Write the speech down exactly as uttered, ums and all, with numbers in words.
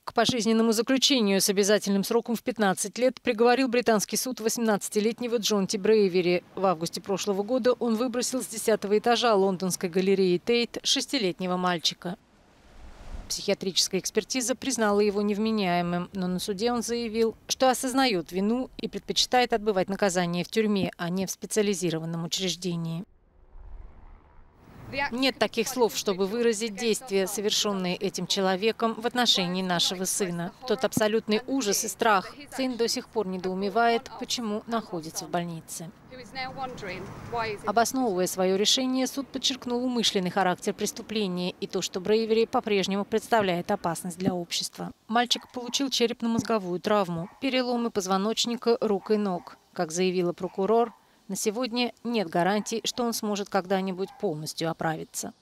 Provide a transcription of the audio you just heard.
К пожизненному заключению с обязательным сроком в пятнадцать лет приговорил британский суд восемнадцатилетнего Джонти Брейвери. В августе прошлого года он выбросил с десятого этажа лондонской галереи Тейт шестилетнего мальчика. Психиатрическая экспертиза признала его невменяемым, но на суде он заявил, что осознает вину и предпочитает отбывать наказание в тюрьме, а не в специализированном учреждении. Нет таких слов, чтобы выразить действия, совершенные этим человеком в отношении нашего сына. Тот абсолютный ужас и страх. Сын до сих пор недоумевает, почему находится в больнице. Обосновывая свое решение, суд подчеркнул умышленный характер преступления и то, что Брейвери по-прежнему представляет опасность для общества. Мальчик получил черепно-мозговую травму, переломы позвоночника, рук и ног. Как заявила прокурор, на сегодня нет гарантий, что он сможет когда-нибудь полностью оправиться.